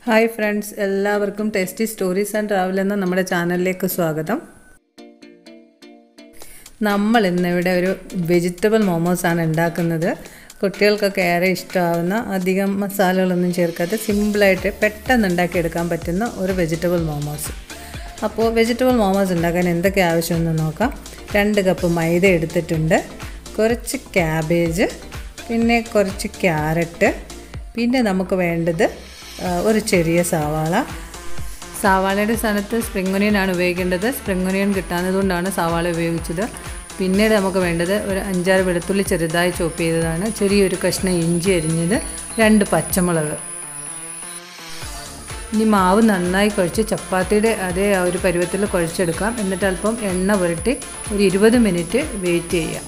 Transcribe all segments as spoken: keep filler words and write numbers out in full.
Hi friends, എല്ലാവർക്കും tasty stories and travel എന്ന നമ്മുടെ ചാനലിലേക്ക് സ്വാഗതം. നമ്മൾ ഇന്നിവിടെ ഒരു വെജിറ്റബിൾ മോമോസ് ആണ് ഉണ്ടാക്കുന്നത്. കുട്ടികൾക്കൊക്കെ ഏറെ ഇഷ്ടമാവുന്ന അധികം മസാലകളൊന്നും ചേർക്കാതെ സിമ്പിളായിട്ട് പെട്ടെന്ന് ഉണ്ടാക്കിയെടുക്കാൻ പറ്റുന്ന ഒരു വെജിറ്റബിൾ മോമോസ്. അപ്പോൾ വെജിറ്റബിൾ മോമോസ് ഉണ്ടാക്കാൻ എന്തൊക്കെ ആവശ്യമെന്ന് നോക്കാം. രണ്ട് കപ്പ് മൈദ എടുത്തിട്ടുണ്ട്, കുറച്ച് ക്യാബേജ്, പിന്നെ കുറച്ച് ക്യാരറ്റ്, പിന്നെ നമുക്ക് വേണ്ടത് ഒരു ചെറിയ സവാള. സവാളയുടെ സ്ഥാനത്ത് സ്പ്രിംഗ് ഒനിയനാണ് ഉപയോഗിക്കേണ്ടത്. സ്പ്രിംഗ് ഒനിയൻ കിട്ടാത്തതുകൊണ്ടാണ് സവാള ഉപയോഗിച്ചത്. പിന്നീട് നമുക്ക് വേണ്ടത് ഒരു അഞ്ചാറ് വെളുത്തുള്ളി ചെറുതായി ചോപ്പ് ചെയ്തതാണ്, ചെറിയൊരു കഷ്ണം ഇഞ്ചി അരിഞ്ഞത്, രണ്ട് പച്ചമുളക്. ഇനി മാവ് നന്നായി കുഴച്ച് ചപ്പാത്തിയുടെ അതേ ആ ഒരു പരുവത്തിൽ കുഴച്ചെടുക്കാം. എന്നിട്ട് അല്പം എണ്ണ പുരട്ടി ഒരു ഇരുപത് മിനിറ്റ് വെയിറ്റ് ചെയ്യാം.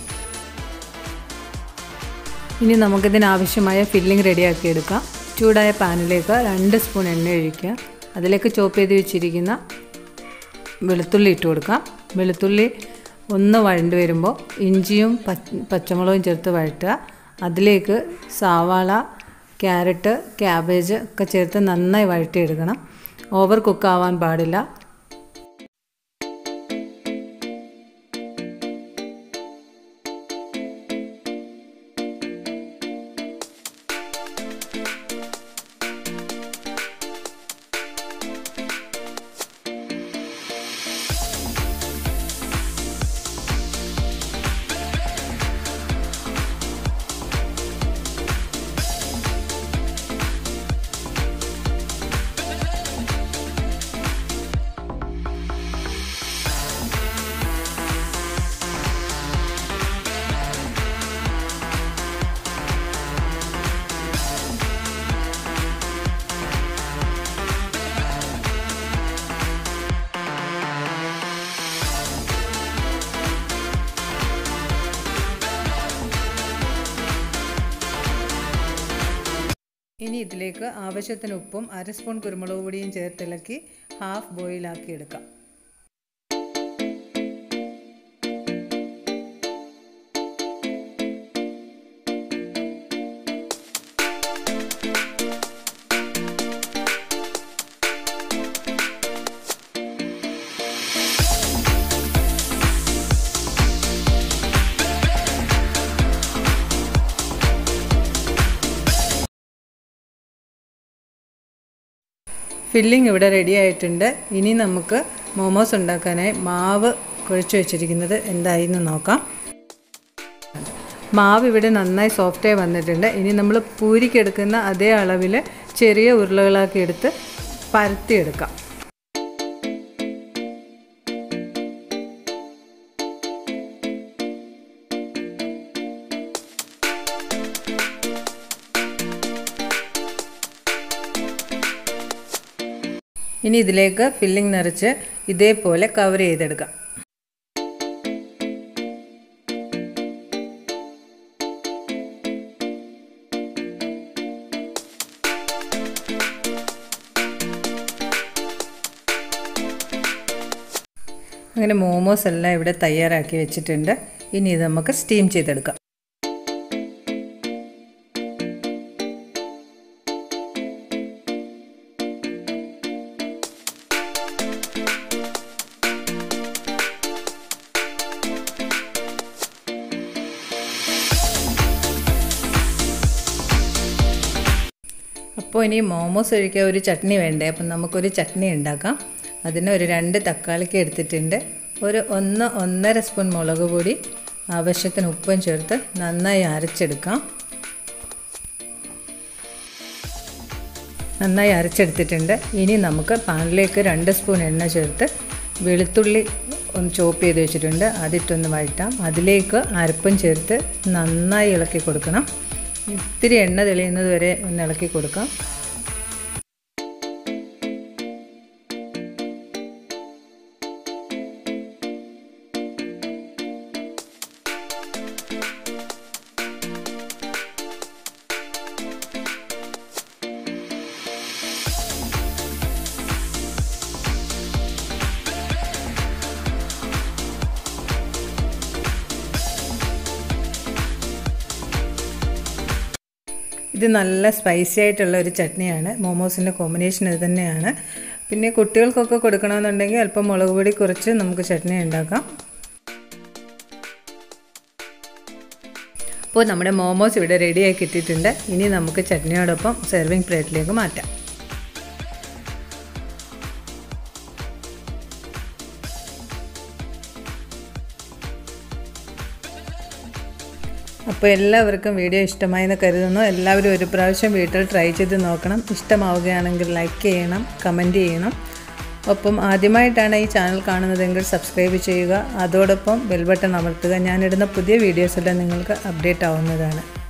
ഇനി നമുക്കിതിനാവശ്യമായ ഫില്ലിംഗ് റെഡിയാക്കി എടുക്കാം. ചൂടായ പാനിലേക്ക് രണ്ട് സ്പൂൺ എണ്ണ ഒഴിക്കുക. അതിലേക്ക് ചോപ്പ് ചെയ്ത് വെച്ചിരിക്കുന്ന വെളുത്തുള്ളി ഇട്ട് കൊടുക്കാം. വെളുത്തുള്ളി ഒന്ന് വഴണ്ട് വരുമ്പോൾ ഇഞ്ചിയും പച്ചമുളകും ചേർത്ത് വഴറ്റുക. അതിലേക്ക് സവാള, ക്യാരറ്റ്, ക്യാബേജ് ഒക്കെ ചേർത്ത് നന്നായി വഴറ്റിയെടുക്കണം. ഓവർ കുക്കാവാൻ പാടില്ല. ഇനി ഇതിലേക്ക് ആവശ്യത്തിന് ഉപ്പും അര സ്പൂൺ കുരുമുളക് പൊടിയും ചേർത്തിളക്കി ഹാഫ് ബോയിലാക്കി എടുക്കാം. ഫില്ലിംഗ് ഇവിടെ റെഡി ആയിട്ടുണ്ട്. ഇനി നമുക്ക് മോമോസ് ഉണ്ടാക്കാനായി മാവ് കുഴച്ച് വെച്ചിരിക്കുന്നത് എന്തായി എന്ന് നോക്കാം. മാവ് ഇവിടെ നന്നായി സോഫ്റ്റായി വന്നിട്ടുണ്ട്. ഇനി നമ്മൾ പൂരിക്കെടുക്കുന്ന അതേ അളവിൽ ചെറിയ ഉരുളകളാക്കി എടുത്ത് പരത്തിയെടുക്കാം. ഇനി ഇതിലേക്ക് ഫില്ലിംഗ് നിറച്ച് ഇതേപോലെ കവർ ചെയ്തെടുക്കാം. അങ്ങനെ മോമോസ് എല്ലാം ഇവിടെ തയ്യാറാക്കി വെച്ചിട്ടുണ്ട്. ഇനി ഇത് നമുക്ക് സ്റ്റീം ചെയ്തെടുക്കാം. അപ്പോൾ ഇനി മോമോസ് ഒഴിക്കാൻ ഒരു ചട്നി വേണ്ടേ. അപ്പം നമുക്കൊരു ചട്നി ഉണ്ടാക്കാം. അതിന് ഒരു രണ്ട് തക്കാളിക്ക് എടുത്തിട്ടുണ്ട്. ഒരു ഒന്ന് ഒന്നര സ്പൂൺ മുളക് പൊടി, ആവശ്യത്തിന് ഉപ്പും ചേർത്ത് നന്നായി അരച്ചെടുക്കാം. നന്നായി അരച്ചെടുത്തിട്ടുണ്ട്. ഇനി നമുക്ക് പാനിലേക്ക് രണ്ട് സ്പൂൺ എണ്ണ ചേർത്ത് വെളുത്തുള്ളി ഒന്ന് ചോപ്പ് ചെയ്ത് വെച്ചിട്ടുണ്ട്, അതിട്ടൊന്ന് വഴറ്റാം. അതിലേക്ക് അരപ്പും ചേർത്ത് നന്നായി ഇളക്കി കൊടുക്കണം. ഇത്തിരി എണ്ണ തെളിയുന്നത് വരെ ഒന്ന് ഇളക്കി കൊടുക്കാം. ഇത് നല്ല സ്പൈസി ആയിട്ടുള്ള ഒരു ചട്നിയാണ്. മോമോസിൻ്റെ കോമ്പിനേഷൻ ഇത് തന്നെയാണ്. പിന്നെ കുട്ടികൾക്കൊക്കെ കൊടുക്കണമെന്നുണ്ടെങ്കിൽ അല്പം മുളക് പൊടി കുറച്ച് നമുക്ക് ചട്നി ഉണ്ടാക്കാം. അപ്പോൾ നമ്മുടെ മോമോസ് ഇവിടെ റെഡിയാക്കി ഇട്ടിട്ടുണ്ട്. ഇനി നമുക്ക് ചട്നിയോടൊപ്പം സെർവിങ് പ്ലേറ്റിലേക്ക് മാറ്റാം. അപ്പോൾ എല്ലാവർക്കും വീഡിയോ ഇഷ്ടമായി എന്ന് കരുതുന്നു. എല്ലാവരും ഒരു പ്രാവശ്യം വീട്ടിൽ ട്രൈ ചെയ്ത് നോക്കണം. ഇഷ്ടമാവുകയാണെങ്കിൽ ലൈക്ക് ചെയ്യണം, കമൻറ്റ് ചെയ്യണം. ഒപ്പം ആദ്യമായിട്ടാണ് ഈ ചാനൽ കാണുന്നതെങ്കിൽ സബ്സ്ക്രൈബ് ചെയ്യുക. അതോടൊപ്പം ബെൽ ബട്ടൺ അമർത്തുക. ഞാനിടുന്ന പുതിയ വീഡിയോസെല്ലാം നിങ്ങൾക്ക് അപ്ഡേറ്റ് ആവുന്നതാണ്.